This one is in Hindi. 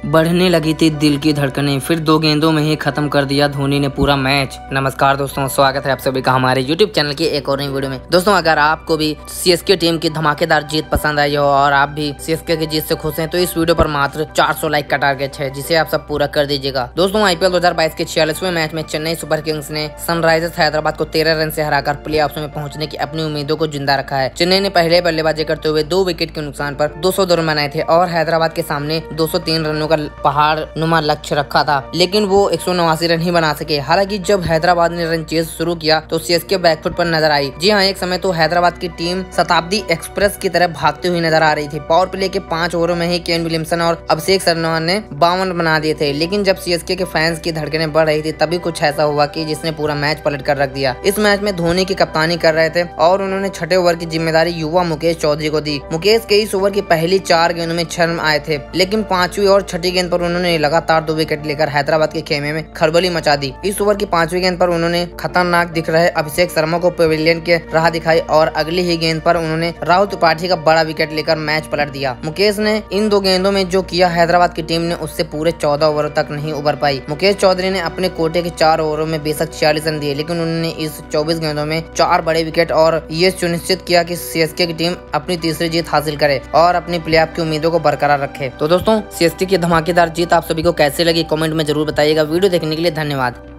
बढ़ने लगी थी दिल की धड़कनें, फिर 2 गेंदों में ही खत्म कर दिया धोनी ने पूरा मैच। नमस्कार दोस्तों, स्वागत है आप सभी का हमारे YouTube चैनल की एक और नई वीडियो में। दोस्तों, अगर आपको भी सीएसके टीम की धमाकेदार जीत पसंद आई हो और आप भी सीएसके की जीत से खुश हैं तो इस वीडियो पर मात्र 400 लाइक का टारगेट है, जिसे आप सब पूरा कर दीजिएगा। दोस्तों, आईपीएल 2022 के 46वें मैच में चेन्नई सुपर किंग्स ने सनराइजर्स हैदराबाद को 13 रन से हराकर प्लेऑफ्स में पहुंचने की अपनी उम्मीदों को जिंदा रखा है। चेन्नई ने पहले बल्लेबाजी करते हुए 2 विकेट के नुकसान पर 202 रन बनाए थे और हैदराबाद के सामने 203 रनों का पहाड़ नुमा लक्ष्य रखा था, लेकिन वो 189 रन ही बना सके। हालांकि जब हैदराबाद ने रन चेज शुरू किया तो सीएसके बैकफुट पर नजर आई। जी हाँ, एक समय तो हैदराबाद की टीम शताब्दी एक्सप्रेस की तरह भागती हुई नजर आ रही थी। पावर प्ले के 5 ओवरों में ही केन विलियमसन और अभिषेक शर्मा ने 52 बना दिए थे, लेकिन जब सीएसके के फैंस की धड़कनें बढ़ रही थी तभी कुछ ऐसा हुआ कि जिसने पूरा मैच पलट कर रख दिया। इस मैच में धोनी की कप्तानी कर रहे थे और उन्होंने छठे ओवर की जिम्मेदारी युवा मुकेश चौधरी को दी। मुकेश के इस ओवर की पहली 4 गेंदों में 6 रन आए थे, लेकिन 5वीं और छठी गेंद पर उन्होंने लगातार 2 विकेट लेकर हैदराबाद के खेमे में खलबली मचा दी। इस ओवर की 5वीं गेंद पर उन्होंने खतरनाक दिख रहे अभिषेक शर्मा को पवेलियन के राह दिखाई और अगली ही गेंद पर उन्होंने राहुल त्रिपाठी का बड़ा विकेट लेकर मैच पलट दिया। मुकेश ने इन 2 गेंदों में जो किया, हैदराबाद की टीम ने उससे पूरे 14 ओवरों तक नहीं उबर पाई। मुकेश चौधरी ने अपने कोटे के 4 ओवरों में बेशक 46 रन दिए, लेकिन उन्होंने इस 24 गेंदों में 4 बड़े विकेट और ये सुनिश्चित किया कि सीएसके की टीम अपनी तीसरी जीत हासिल करे और अपनी प्लेऑफ की उम्मीदों को बरकरार रखे। तो दोस्तों, सीएसके की धमाकेदार जीत आप सभी को कैसे लगी कमेंट में जरूर बताइएगा। वीडियो देखने के लिए धन्यवाद।